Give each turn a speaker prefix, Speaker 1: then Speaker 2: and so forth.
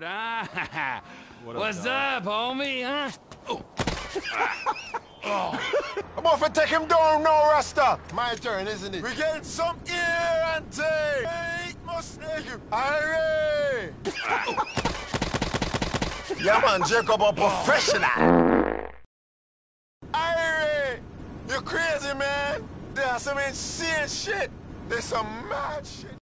Speaker 1: Word, huh?
Speaker 2: What's
Speaker 1: up, homie, huh?
Speaker 3: I'm off and take him down now, Rasta. My turn, isn't it? We get some ear and take. Hey, must make you. Aye. Yeah, man, Jacob, a professional. Aye. You crazy, man. There's some insane shit. There's some mad shit.